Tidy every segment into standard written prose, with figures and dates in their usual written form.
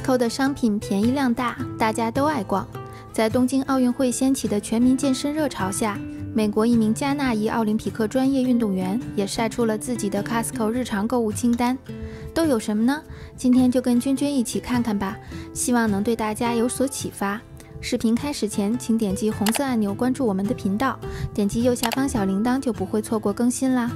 Costco 的商品便宜量大，大家都爱逛。在东京奥运会掀起的全民健身热潮下，美国一名加纳裔奥林匹克专业运动员也晒出了自己的 Costco 日常购物清单，都有什么呢？今天就跟君君一起看看吧，希望能对大家有所启发。视频开始前，请点击红色按钮关注我们的频道，点击右下方小铃铛就不会错过更新啦。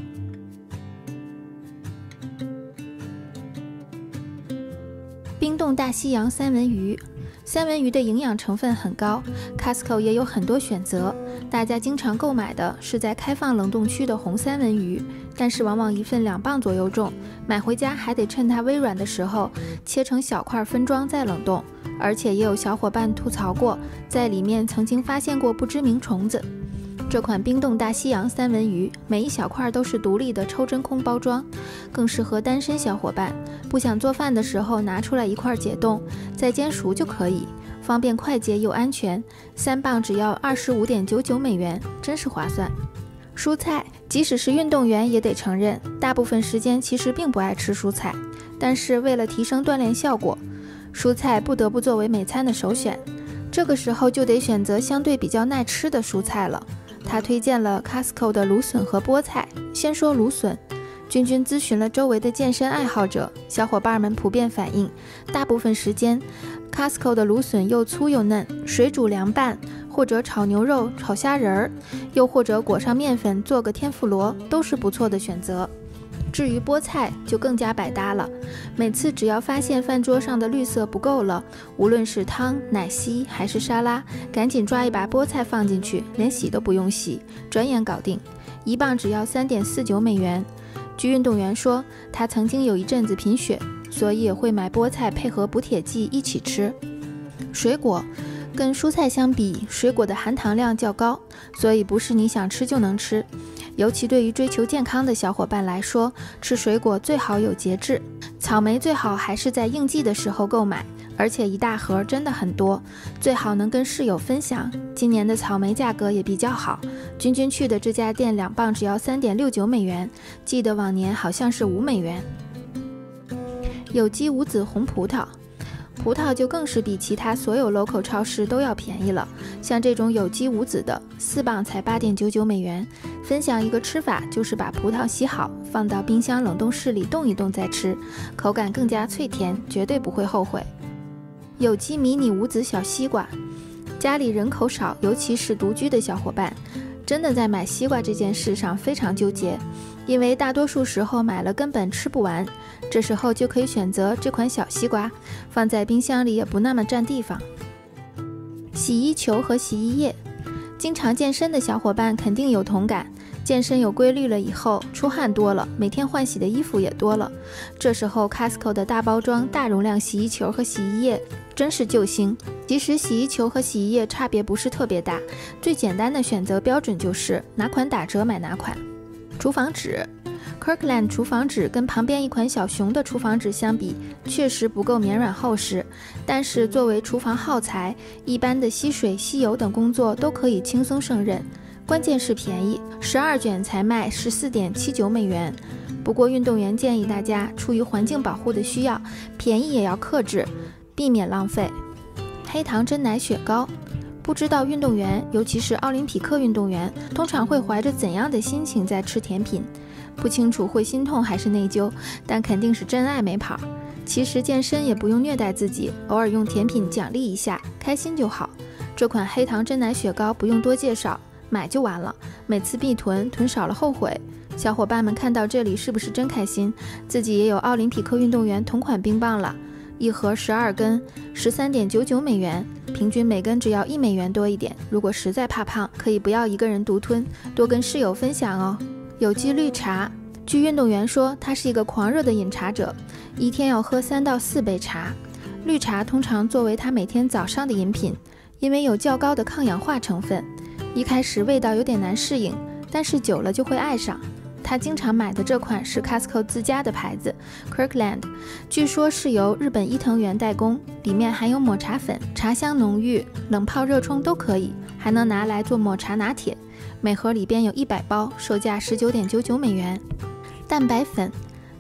冰冻大西洋三文鱼，三文鱼的营养成分很高 ，Costco 也有很多选择。大家经常购买的是在开放冷冻区的红三文鱼，但是往往一份2磅左右重，买回家还得趁它微软的时候切成小块分装再冷冻。而且也有小伙伴吐槽过，在里面曾经发现过不知名虫子。这款冰冻大西洋三文鱼，每一小块都是独立的抽真空包装，更适合单身小伙伴，不想做饭的时候拿出来一块解冻，再煎熟就可以，方便快捷又安全。3磅只要25.99美元，真是划算。蔬菜，即使是运动员也得承认，大部分时间其实并不爱吃蔬菜，但是为了提升锻炼效果，蔬菜不得不作为每餐的首选。这个时候就得选择相对比较耐吃的蔬菜了。他推荐了 Costco 的芦笋和菠菜。先说芦笋，君君咨询了周围的健身爱好者，小伙伴们普遍反映，大部分时间 Costco 的芦笋又粗又嫩，水煮凉拌，或者炒牛肉、炒虾仁儿，又或者裹上面粉做个天妇罗，都是不错的选择。至于菠菜就更加百搭了，每次只要发现饭桌上的绿色不够了，无论是汤、奶昔还是沙拉，赶紧抓一把菠菜放进去，连洗都不用洗，转眼搞定。1磅只要3.49美元。据运动员说，他曾经有一阵子贫血，所以也会买菠菜配合补铁剂一起吃。水果跟蔬菜相比，水果的含糖量较高，所以不是你想吃就能吃。尤其对于追求健康的小伙伴来说，吃水果最好有节制。草莓最好还是在应季的时候购买，而且一大盒真的很多，最好能跟室友分享。今年的草莓价格也比较好，君君去的这家店2磅只要3.69美元，记得往年好像是5美元。有机无籽红葡萄，葡萄就更是比其他所有 local 超市都要便宜了，像这种有机无籽的4磅才8.99美元。分享一个吃法，就是把葡萄洗好，放到冰箱冷冻室里冻一冻再吃，口感更加脆甜，绝对不会后悔。有机迷你无籽小西瓜，家里人口少，尤其是独居的小伙伴，真的在买西瓜这件事上非常纠结，因为大多数时候买了根本吃不完，这时候就可以选择这款小西瓜，放在冰箱里也不那么占地方。洗衣球和洗衣液，经常健身的小伙伴肯定有同感，健身有规律了以后，出汗多了，每天换洗的衣服也多了，这时候 Costco 的大包装大容量洗衣球和洗衣液真是救星。即使洗衣球和洗衣液差别不是特别大，最简单的选择标准就是哪款打折买哪款。厨房纸， Kirkland 厨房纸跟旁边一款小熊的厨房纸相比，确实不够绵软厚实，但是作为厨房耗材，一般的吸水、吸油等工作都可以轻松胜任。关键是便宜，12卷才卖14.79美元。不过运动员建议大家出于环境保护的需要，便宜也要克制，避免浪费。黑糖真奶雪糕，不知道运动员，尤其是奥林匹克运动员，通常会怀着怎样的心情在吃甜品？不清楚会心痛还是内疚，但肯定是真爱没跑。其实健身也不用虐待自己，偶尔用甜品奖励一下，开心就好。这款黑糖真奶雪糕不用多介绍，买就完了，每次必囤，囤少了后悔。小伙伴们看到这里是不是真开心？自己也有奥林匹克运动员同款冰棒了，一盒12根，13.99美元，平均每根只要1美元多一点。如果实在怕胖，可以不要一个人独吞，多跟室友分享哦。有机绿茶，据运动员说，他是一个狂热的饮茶者，一天要喝3到4杯茶。绿茶通常作为他每天早上的饮品，因为有较高的抗氧化成分，一开始味道有点难适应，但是久了就会爱上。他经常买的这款是 Costco 自家的牌子 Kirkland， 据说是由日本伊藤园代工，里面含有抹茶粉，茶香浓郁，冷泡热冲都可以，还能拿来做抹茶拿铁。每盒里边有100包，售价19.99美元。蛋白粉，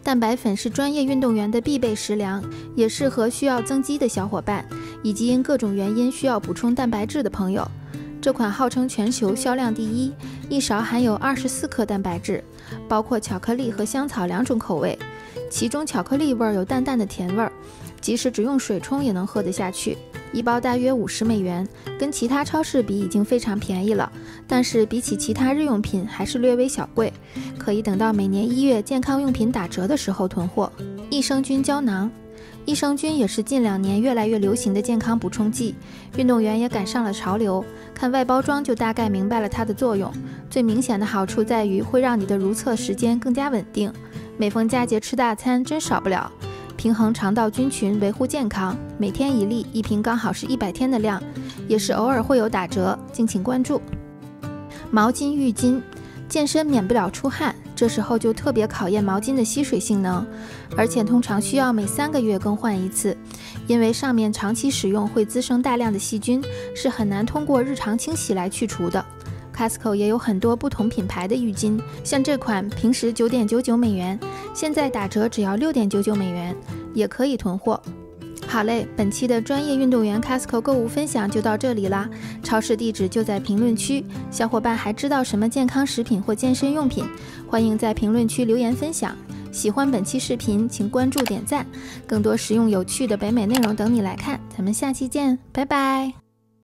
蛋白粉是专业运动员的必备食粮，也适合需要增肌的小伙伴，以及因各种原因需要补充蛋白质的朋友。这款号称全球销量第一，一勺含有24克蛋白质，包括巧克力和香草2种口味，其中巧克力味有淡淡的甜味，即使只用水冲也能喝得下去。一包大约50美元，跟其他超市比已经非常便宜了，但是比起其他日用品还是略微小贵，可以等到每年1月健康用品打折的时候囤货。益生菌胶囊，益生菌也是近2年越来越流行的健康补充剂，运动员也赶上了潮流，看外包装就大概明白了它的作用。最明显的好处在于会让你的如厕时间更加稳定，每逢佳节吃大餐真少不了。平衡肠道菌群，维护健康，每天1粒，1瓶刚好是100天的量，也是偶尔会有打折，敬请关注。毛巾浴巾，健身免不了出汗，这时候就特别考验毛巾的吸水性能，而且通常需要每3个月更换一次，因为上面长期使用会滋生大量的细菌，是很难通过日常清洗来去除的。Costco 也有很多不同品牌的浴巾，像这款平时9.99美元，现在打折只要6.99美元，也可以囤货。好嘞，本期的专业运动员 Costco 购物分享就到这里啦，超市地址就在评论区，小伙伴还知道什么健康食品或健身用品，欢迎在评论区留言分享。喜欢本期视频请关注点赞，更多实用有趣的北美内容等你来看，咱们下期见，拜拜。